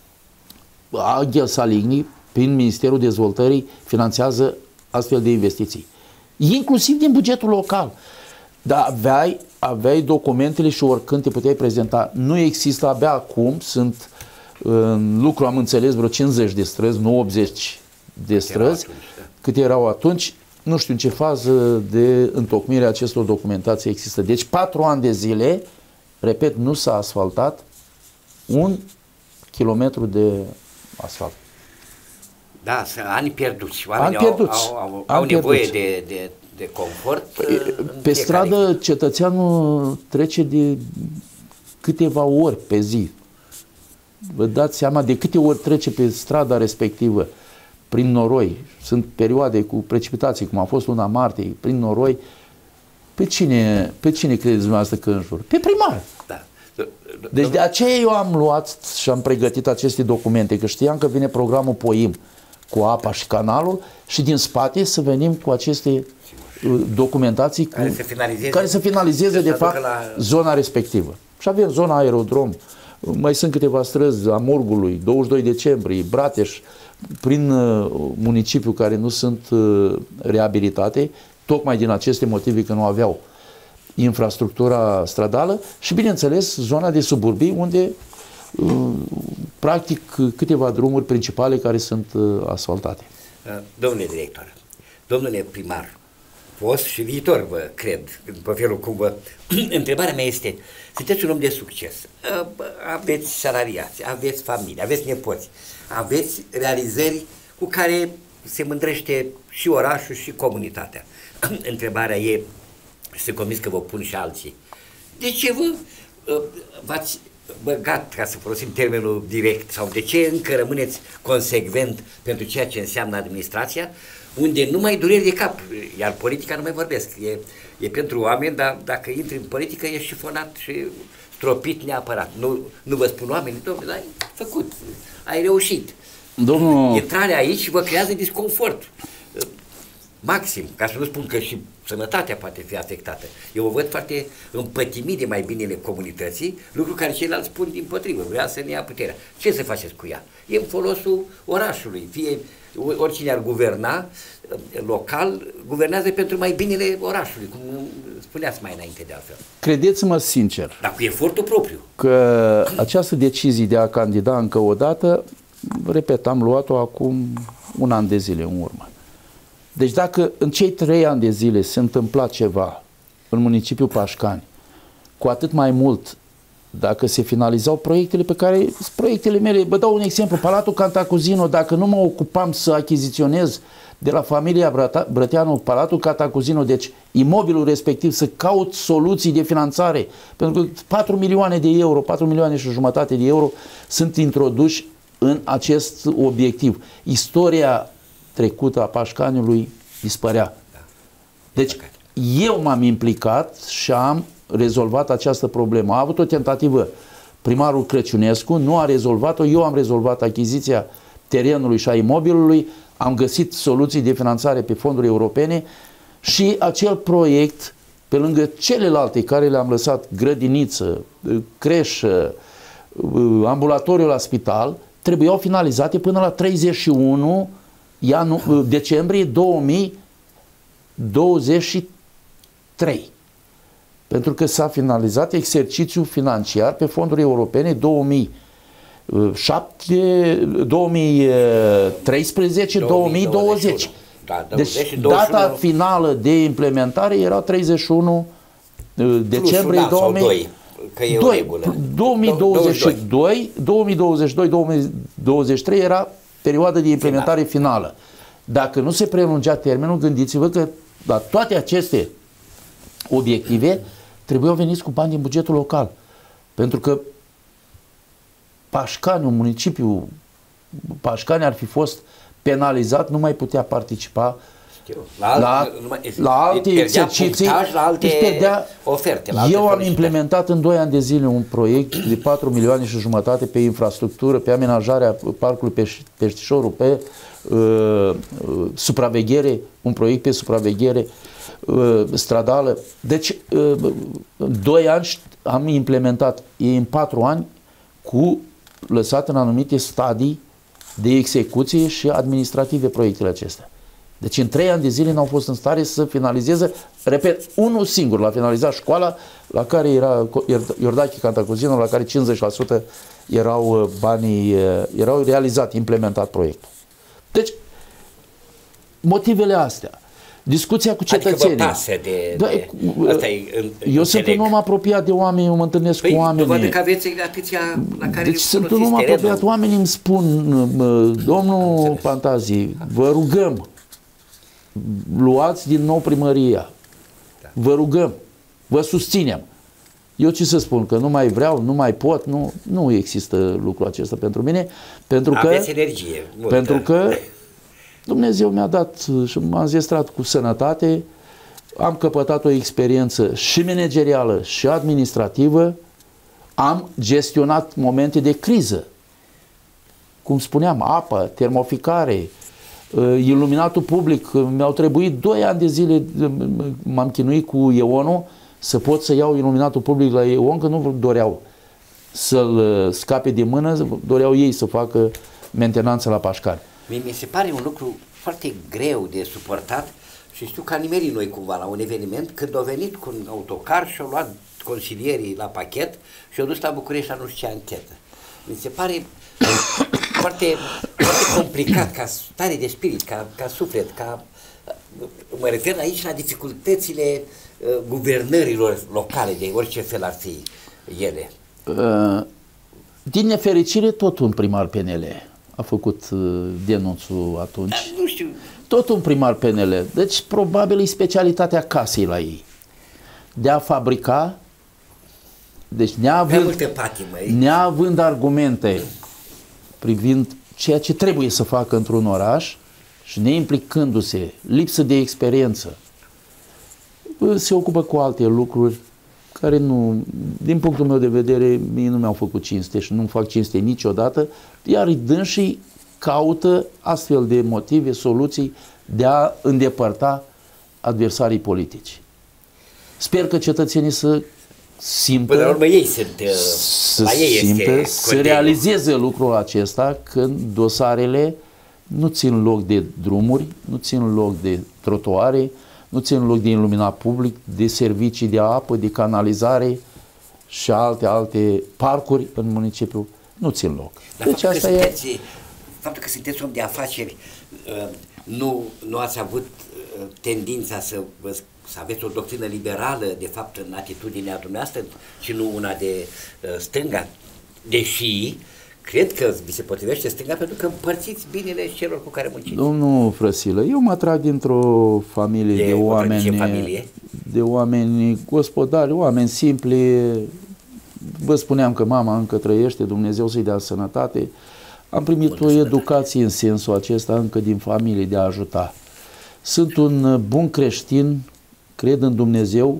Aghel Saligny, prin Ministerul Dezvoltării, finanțează astfel de investiții. Inclusiv din bugetul local. Dar aveai documentele și oricând te puteai prezenta. Nu există, abia acum sunt în lucru, am înțeles, vreo 50 de străzi, nu 80 de străzi, cât erau atunci. Nu știu în ce fază de întocmire acestor documentații există. Deci 4 ani de zile, repet, nu s-a asfaltat 1 kilometru de asfalt. Da, sunt ani pierduți. Oamenii au nevoie de confort. Pe stradă cetățeanul trece de câteva ori pe zi. Vă dați seama de câte ori trece pe strada respectivă prin noroi. Sunt perioade cu precipitații, cum a fost luna martie, prin noroi. Pe cine credeți dumneavoastră că înjur? Pe primar. Da. Deci de aceea eu am luat și am pregătit aceste documente, că știam că vine programul POIM cu apa și canalul și din spate să venim cu aceste documentații care să finalizeze de fapt zona respectivă. Și avem zona aerodrom, mai sunt câteva străzi a Morgului, 22 decembrie, Brateș, prin municipiu care nu sunt reabilitate, tocmai din aceste motive că nu aveau infrastructura stradală și, bineînțeles, zona de suburbii unde practic câteva drumuri principale care sunt asfaltate. Domnule director, domnule primar, fost și viitor, vă cred, pe felul cum vă... Întrebarea mea este, sunteți un om de succes, aveți salariați, aveți familie, aveți nepoți, aveți realizări cu care se mândrește și orașul și comunitatea. Întrebarea e, și sunt convins că vă pun și alții, de ce v-ați băgat, ca să folosim termenul direct, sau de ce încă rămâneți consecvent pentru ceea ce înseamnă administrația, unde nu mai dureri de cap, iar politica nu mai vorbesc, e pentru oameni, dar dacă intri în politică ești șifonat și stropit neapărat. Nu vă spun oamenii, domnule, ai făcut, ai reușit. Domnul... Intrarea aici vă creează disconfort maxim, ca să nu spun că și sănătatea poate fi afectată. Eu o văd foarte împătimit de mai binele comunității, lucru care ceilalți spun dimpotrivă, vrea să ne ia puterea. Ce să faceți cu ea? E în folosul orașului, fie oricine ar guverna local, guvernează pentru mai binele orașului, cum spuneați mai înainte de altfel. Credeți-mă sincer, dar cu efortul propriu, că această decizie de a candida încă o dată, repet, am luat-o acum un an de zile în urmă. Deci dacă în cei 3 ani de zile se întâmpla ceva în municipiul Pașcani, cu atât mai mult dacă se finalizau proiectele pe care, proiectele mele, vă dau un exemplu, Palatul Cantacuzino, dacă nu mă ocupam să achiziționez de la familia Brăteanu Palatul Cantacuzino, deci imobilul respectiv, să caut soluții de finanțare, pentru că 4 milioane de euro, 4 milioane și jumătate de euro sunt introduși în acest obiectiv. Istoria trecută a Pașcaniului dispărea. Deci eu m-am implicat și am rezolvat această problemă. A avut o tentativă primarul Crăciunescu, nu a rezolvat-o, eu am rezolvat achiziția terenului și a imobilului, am găsit soluții de finanțare pe fonduri europene și acel proiect, pe lângă celelalte care le-am lăsat, grădiniță, creșă, ambulatoriu la spital, trebuiau finalizate până la 31 decembrie 2023. Pentru că s-a finalizat exercițiul financiar pe fonduri europene 2013-2020. Deci data finală de implementare era 31 decembrie 2022-2023 era perioada de implementare finală. Dacă nu se prelungea termenul, gândiți-vă că la toate aceste obiective trebuiau veniți cu bani din bugetul local. Pentru că Pașcani, un municipiu Pașcani ar fi fost penalizat, nu mai putea participa la alte exerciții, la alte oferte. Eu am implementat în 2 ani de zile un proiect de 4 milioane și jumătate pe infrastructură, pe amenajarea parcului Peștișorul, pe supraveghere, un proiect pe supraveghere stradală. Deci, 2 ani am implementat, în 4 ani, lăsat în anumite stadii de execuție și administrative proiectele acestea. Deci în 3 ani de zile n-au fost în stare să finalizeze, repet, unul singur, l-a finalizat școala, la care era Iordache Cantacuzino, la care 50% erau banii, erau realizat, implementat proiectul. Deci, motivele astea, discuția cu cetățenii. Adică vă pasă eu sunt un om apropiat de oameni, eu mă întâlnesc cu oamenii. Văd că aveți atâția la care deci sunt un om apropiat, oamenii îmi spun, domnul Pantazi, vă rugăm, luați din nou primăria, vă rugăm, vă susținem. Eu ce să spun, că nu mai vreau, nu mai pot, nu există lucrul acesta pentru mine, pentru că aveți energie multă. Pentru că Dumnezeu mi-a dat și m-a înzestrat cu sănătate, am căpătat o experiență și managerială și administrativă, am gestionat momente de criză, cum spuneam, apă, termoficare, iluminatul public. Mi-au trebuit 2 ani de zile, m-am chinuit cu Eonul să pot să iau iluminatul public la Eon, că nu doreau să-l scape de mână, doreau ei să facă mentenanță la Pașcani. Mi se pare un lucru foarte greu de suportat și știu că am nimerit noi cumva la un eveniment când au venit cu un autocar și au luat consilierii la pachet și au dus la București la nu știu ce anchetă. Mi se pare foarte, foarte complicat ca stare de spirit, ca suflet, ca mă refer aici la dificultățile guvernărilor locale, de orice fel ar fi ele. Din nefericire, tot un primar PNL a făcut denunțul atunci. Dar nu știu. Tot un primar PNL. Deci, probabil, e specialitatea casei la ei. De a fabrica, deci neavând argumente privind ceea ce trebuie să facă într-un oraș și neimplicându-se, lipsă de experiență, se ocupă cu alte lucruri care nu, din punctul meu de vedere, mie nu mi-au făcut cinste și nu fac cinste niciodată, iar dânsii caută astfel de motive, soluții de a îndepărta adversarii politici. Sper că cetățenii să simtă, până la urmă ei sunt, la ei să realizeze lucrul acesta când dosarele nu țin loc de drumuri, nu țin loc de trotuare, nu țin loc de iluminat public, de servicii de apă, de canalizare și alte parcuri în municipiu. Nu țin loc. Dar deci asta faptul că sunteți om de afaceri, nu ați avut tendința să aveți o doctrină liberală, de fapt, în atitudinea dumneavoastră și nu una de stânga, deși cred că vi se potrivește stânga pentru că împărțiți binele celor cu care munciți. Domnul Frăsilă, eu mă trag dintr-o familie de oameni gospodari, oameni simpli. Vă spuneam că mama încă trăiește, Dumnezeu să-i dea sănătate. Am primit o educație în sensul acesta încă din familie de a ajuta. Sunt un bun creștin, cred în Dumnezeu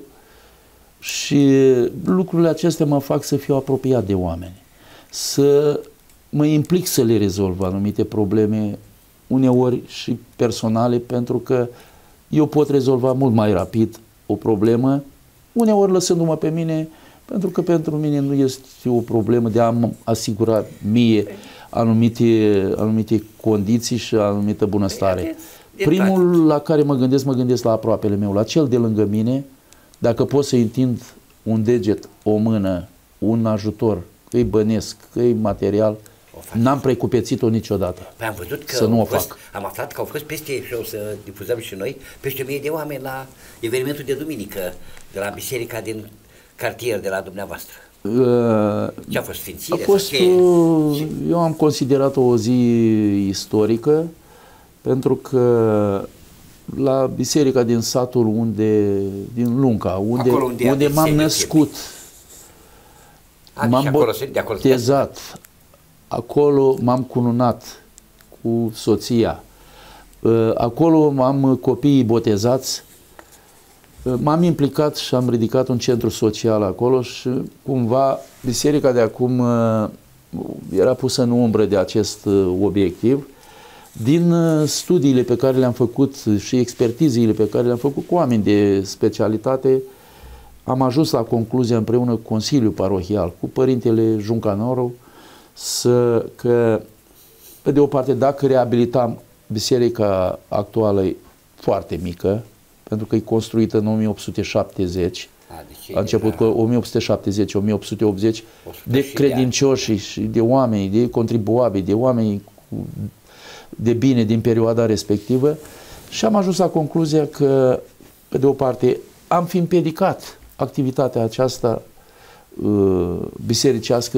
și lucrurile acestea mă fac să fiu apropiat de oameni. Să mă implic să le rezolv anumite probleme, uneori și personale, pentru că eu pot rezolva mult mai rapid o problemă, uneori lăsându-mă pe mine, pentru că pentru mine nu este o problemă de a-mi asigura mie anumite condiții și anumită bunăstare. Primul la care mă gândesc la aproapele meu, la cel de lângă mine. Dacă pot să întind un deget, o mână, un ajutor, că-i bănesc, că-i material, n-am precupețit-o niciodată. Păi am văzut că să nu o fac. Am aflat că au fost peste, și o să difuzăm și noi, peste 1000 de oameni la evenimentul de duminică de la biserica din cartier de la dumneavoastră. Ce a fost, sfințire? Eu am considerat o zi istorică, pentru că la biserica din satul din Lunca, unde m-am născut, m-am botezat, acolo m-am cununat cu soția, acolo am copiii botezați, m-am implicat și am ridicat un centru social acolo și cumva biserica de acum era pusă în umbră de acest obiectiv. Din studiile pe care le-am făcut și expertiziile pe care le-am făcut cu oameni de specialitate, am ajuns la concluzia împreună cu Consiliul Parohial, cu Părintele Juncanoru, că, pe de o parte, dacă reabilitam biserica actuală e foarte mică, pentru că e construită în 1870, a început cu 1870-1880, de credincioși și de oameni, de contribuabili, de oameni de bine din perioada respectivă, și am ajuns la concluzia că, pe de o parte, am fi împiedicat activitatea aceasta bisericească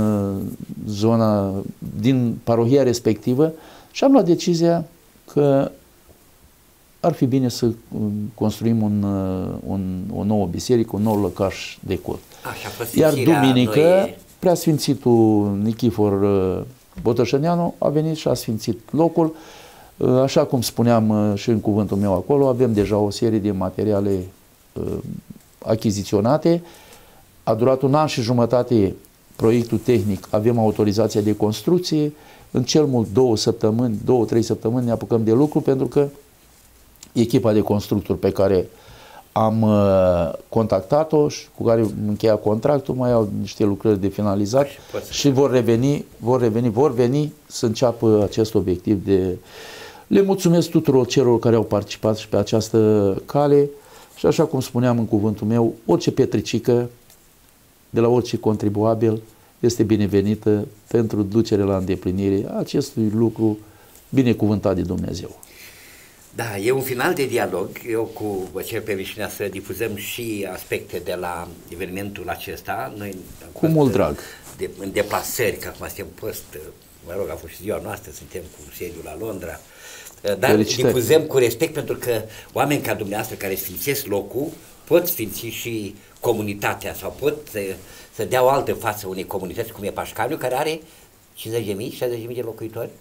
din parohia respectivă, și am luat decizia că ar fi bine să construim o nouă biserică, un nou lăcaș de cult. Iar duminică, preasfințitul Nichifor Botoșăneanu a venit și a sfințit locul. Așa cum spuneam și în cuvântul meu acolo, avem deja o serie de materiale achiziționate. A durat 1 an și jumătate proiectul tehnic, avem autorizația de construcție. În cel mult 2-3 săptămâni ne apucăm de lucru, pentru că echipa de constructori pe care am contactat-o și cu care încheia contractul mai au niște lucrări de finalizat și vor veni să înceapă acest obiectiv de... Le mulțumesc tuturor celor care au participat și pe această cale și, așa cum spuneam în cuvântul meu, orice petricică de la orice contribuabil este binevenită pentru ducerea la îndeplinire a acestui lucru binecuvântat de Dumnezeu. Da, e un final de dialog. Eu vă cer permisiunea să difuzăm și aspecte de la evenimentul acesta. Noi cu mult drag. În deplasări, că acum suntem mă rog, a fost și ziua noastră, suntem cu sediul la Londra. Dar difuzăm cu respect pentru că oameni ca dumneavoastră care sfințesc locul pot sfinți și comunitatea sau pot să dea o altă față unei comunități cum e Pașcaniu, care are 50.000, 60.000 de locuitori?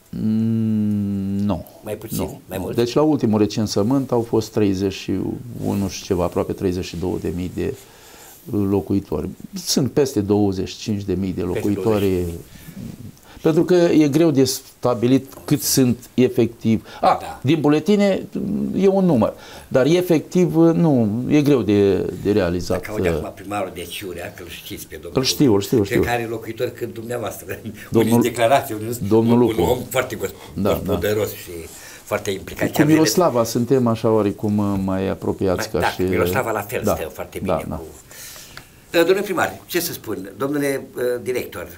Nu. Mai puțin? Nu. Mai mult? Deci la ultimul recensământ au fost 31 și ceva, aproape 32.000 de locuitori. Sunt peste 25.000 de locuitori. Pentru că e greu de stabilit cât sunt efectiv. Da. Din buletine e un număr, dar efectiv nu, e greu de realizat. Dacă aude acum primarul de Ciurea, că îl știți pe domnul. Îl știu. Cred că are locuitori cât dumneavoastră. Domnul declarație, un om foarte gospodăros și foarte implicat. Cu Miroslava suntem așa oarecum mai apropiați ca și... Miroslava la fel stă foarte bine cu... Domnule primar, ce să spun, domnule director,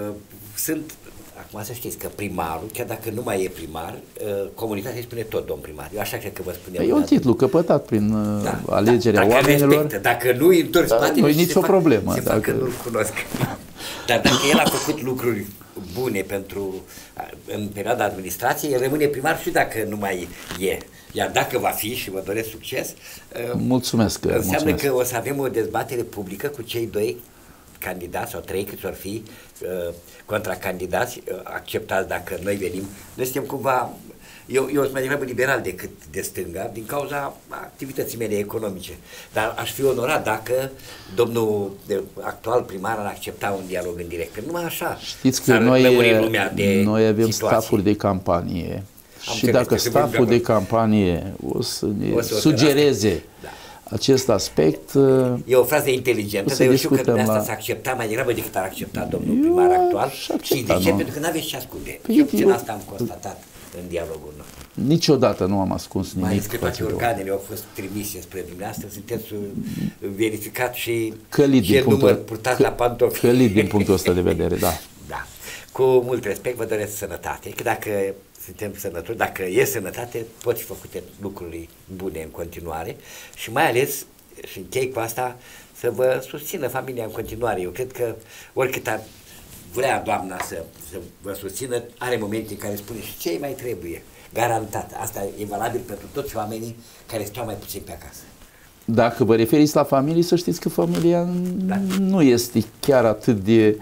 acum să știți că primarul, chiar dacă nu mai e primar, comunitatea îi spune tot domn primar. Eu așa cred că vă spuneam. E un titlu căpătat prin alegerea oamenilor. Dacă nu îi întorci spatele, nu e nicio problemă. Se fac că nu-l cunosc. Dar dacă el a făcut lucruri bune în perioada administrației, el rămâne primar și dacă nu mai e. Iar dacă va fi, și vă doresc succes, înseamnă că o să avem o dezbatere publică cu cei doi candidați sau trei câți or fi contracandidați acceptați dacă noi venim. Noi suntem cumva, eu sunt mai degrabă liberal decât de stânga din cauza activității mele economice, dar aș fi onorat dacă domnul actual primar ar accepta un dialog în direct, că numai așa. Știți că noi avem stafuri de campanie și dacă staful de campanie o să ne sugereze acest aspect. E o frază inteligentă, dar eu știu că dumneavoastră s-a acceptat mai degrabă decât ar accepta domnul primar actual. Și de ce? Pentru că nu aveți ce ascunde. Și puțin asta am constatat în dialogul nostru. Niciodată nu am ascuns nimic. Mai ales că toate organele au fost trimise spre dumneavoastră, sunteți verificat și număr purtat la pantofi. Călit din punctul ăsta de vedere, da. Da. Cu mult respect vă doresc sănătate, că dacă suntem sănătoși, dacă e sănătate, pot fi făcute lucruri bune în continuare și mai ales, și închei cu asta, să vă susțină familia în continuare. Eu cred că oricât ar vrea doamna să vă susțină, are momente în care spune și ce mai trebuie. Garantat. Asta e valabil pentru toți oamenii care stau mai puțin pe acasă. Dacă vă referiți la familie, să știți că familia nu este chiar atât de...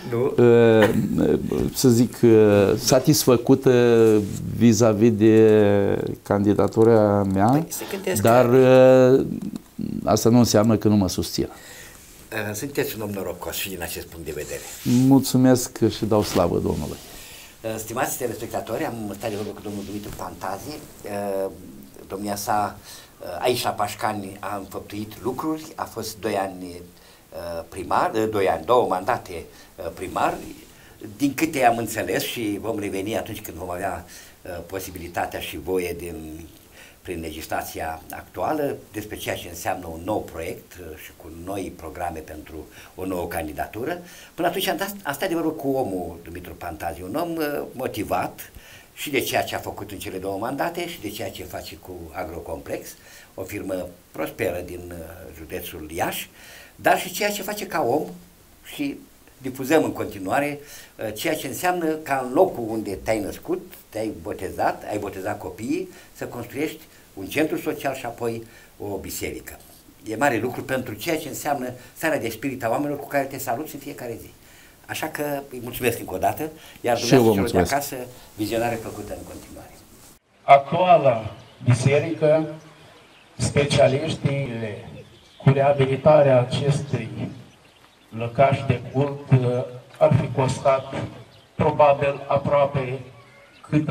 să zic, satisfăcută vis-a-vis de candidatura mea, dar asta nu înseamnă că nu mă susțin. Sunteți un om norocos și din acest punct de vedere. Mulțumesc și dau slavă Domnului. Stimați telespectatori, am stat de vorbă cu domnul Dumitru Pantazi. Domnia sa aici la Pașcani a înfăptuit lucruri, a fost 2 ani primar, 2 mandate primar. Din câte am înțeles și vom reveni atunci când vom avea posibilitatea și voie prin legislația actuală despre ceea ce înseamnă un nou proiect și cu noi programe pentru o nouă candidatură. Până atunci am stat de vorbă cu omul Dumitru Pantazi, un om motivat și de ceea ce a făcut în cele 2 mandate și de ceea ce face cu Agrocomplex, o firmă prosperă din județul Iași, dar și ceea ce face ca om și difuzăm în continuare ceea ce înseamnă ca în locul unde te-ai născut, te-ai botezat, ai botezat copiii, să construiești un centru social și apoi o biserică. E mare lucru pentru ceea ce înseamnă starea de spirit a oamenilor cu care te saluți în fiecare zi. Așa că îi mulțumesc încă o dată, iar dumneavoastră celor de acasă, vizionare plăcută în continuare. Actuala biserică, specialiștii cu reabilitarea acestui lăcaș de cult ar fi costat probabil aproape cât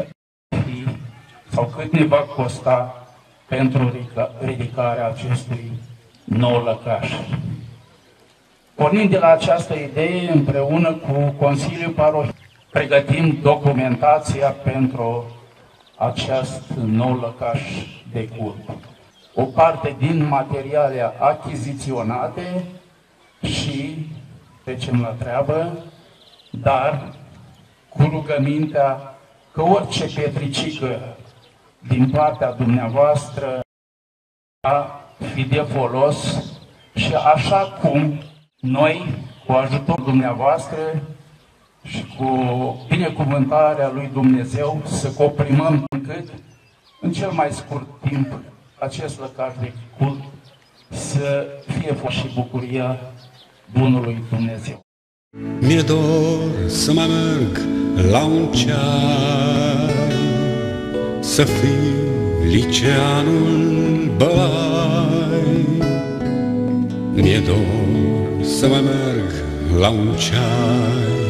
ne va costa pentru ridicarea acestui nou lăcaș. Pornind de la această idee, împreună cu Consiliul Parohial, pregătim documentația pentru acest nou lăcaș de cult. O parte din materiale achiziționate și trecem la treabă, dar cu rugămintea că orice petricică din partea dumneavoastră a fi de folos și așa cum noi, cu ajutorul dumneavoastră și cu binecuvântarea lui Dumnezeu, să coprimăm încât în cel mai scurt timp acest lăcaș de cult să fie și bucuria bunului Dumnezeu. Mi-e dor să mai merg la un ceai, să fiu liceanul Bălai. Mi-e dor să mai merg la un ceai,